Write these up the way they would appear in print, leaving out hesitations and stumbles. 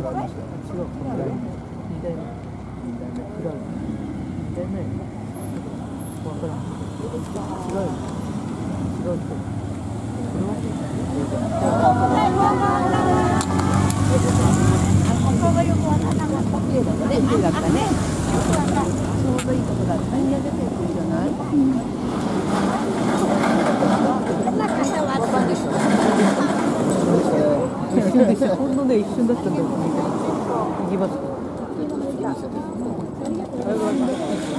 ありましたよ。 違う、このライン。2代目。クラウド。2代目。わからん。違う。違う人。これ顔がよくわからなかった。綺麗だったね。綺麗だったね。ちょうどいいとこだった。みんな出てくるじゃない。わかんでしょ。 一瞬でした。ほんのね、一瞬だったんだよ。行きます。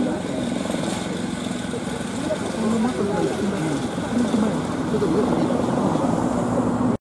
この中から一瞬だった。